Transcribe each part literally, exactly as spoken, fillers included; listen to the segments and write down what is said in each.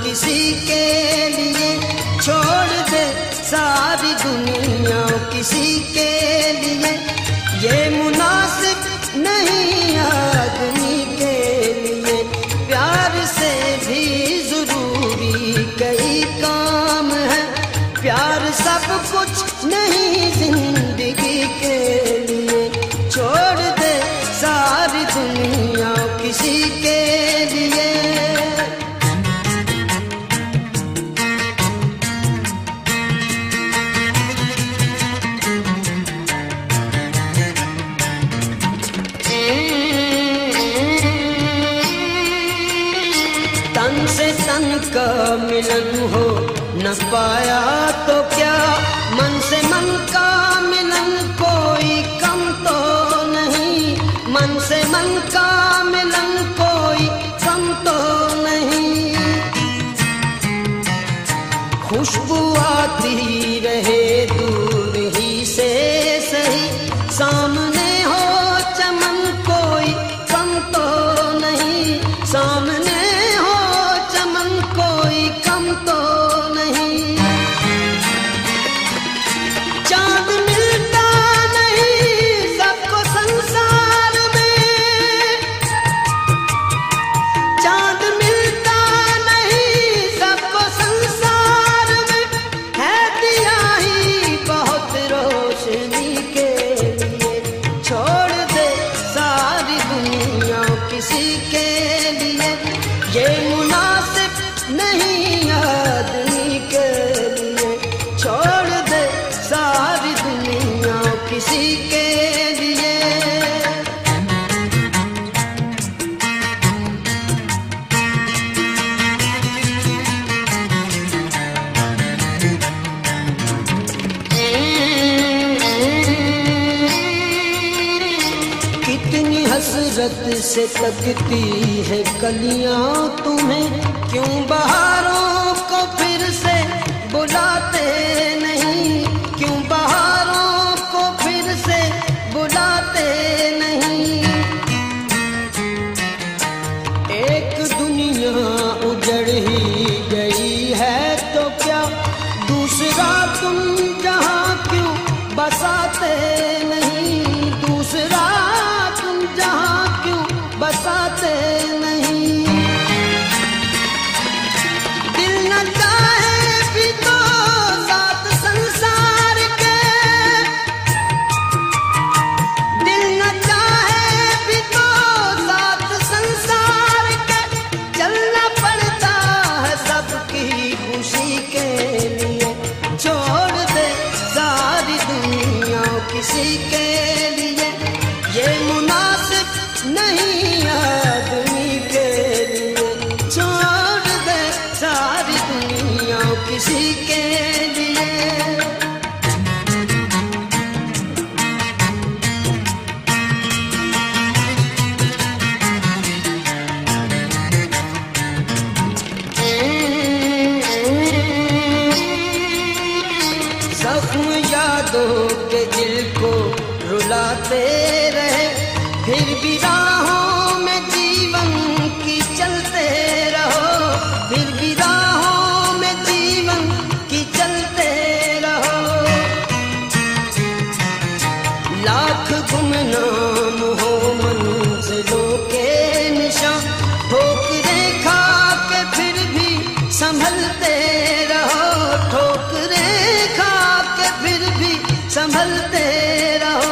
किसी के लिए, छोड़ दे सारी दुनिया किसी के लिए, ये मुनासिब नहीं आदमी के लिए। प्यार से भी जरूरी कई काम है, प्यार सब कुछ नहीं जिंदगी के लिए, छोड़ दे सारी दुनिया किसी के लिए। तन से तन का मिलन हो न पाया तो क्या, मन से मन का मिलन कोई कम तो नहीं, मन से मन का मिलन कोई कम तो नहीं। खुशबू आती रहे दूर ही से सही, सामने हो चमन कोई कम तो नहीं, सामने हो चमन कोई कम तो नहीं। चांद मिलता नहीं सबको संसार में, चांद मिलता नहीं सबको संसार में, है दिया ही बहुत रोशनी के लिए, छोड़ दे सारी दुनिया किसी के लिए, ये मुनासिब नहीं आदमी के लिए, छोड़ दे सारी दुनिया किसी के लिए। कितनी हसरत से तकती है कलियां तुम्हें, क्यों बहारों को फिर से बुलाते नहीं, क्यों बहारों को फिर से बुलाते नहीं। एक दुनिया उजड़ ही गई है तो क्या, दूसरा तुम जहां क्यों बसाते नहीं, दूसरा तुम जहां क्यों बसाते नहीं। दिल न चाहे भी तो साथ संसार के, दिल न चाहे भी तो साथ संसार के, चलना पड़ता है सबकी खुशी के लिए, छोड़ दे सारी दुनिया किसी के लिए, ये मुनासिब नहीं आदमी के लिए, छोड़ दे सारी दुनिया किसी के लिए। जख्म यादों के दिल को रुलाते रहे, फिर भी राहों में जीवन की चलते रहो, फिर भी राहों में जीवन की चलते रहो। लाख गुमनाम हो मंजिलों के निशान, ठोकरें खा के फिर भी संभलते रहो, ठोकरें खा के फिर भी संभलते रहो।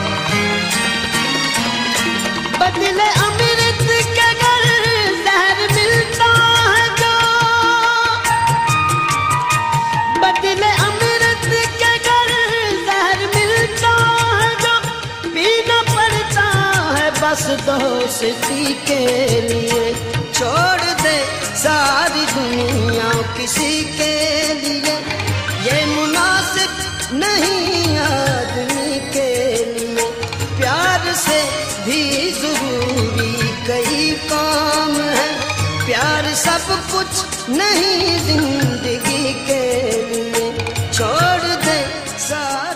बदले अमृत के घर जहर मिलता है जो, बदले अमृत के घर जहर मिलता है जो, पीना पड़ता है बस दोस्ती के लिए, छोड़ दे सारी दुनिया किसी के लिए, ये मुनासिब नहीं आदमी के लिए। प्यार से भी जरूरी कई काम है, प्यार सब कुछ नहीं जिंदगी के लिए, छोड़ दे सारी